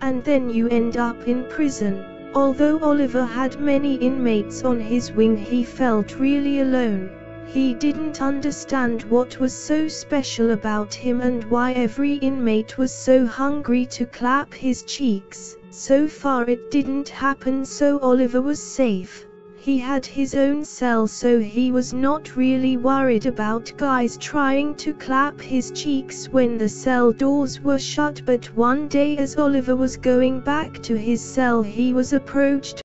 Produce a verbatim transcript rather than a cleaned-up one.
and then you end up in prison. Although Oliver had many inmates on his wing, he felt really alone. He didn't understand what was so special about him and why every inmate was so hungry to clap his cheeks. So far it didn't happen, so Oliver was safe. He had his own cell, so he was not really worried about guys trying to clap his cheeks when the cell doors were shut. But one day, as Oliver was going back to his cell, he was approached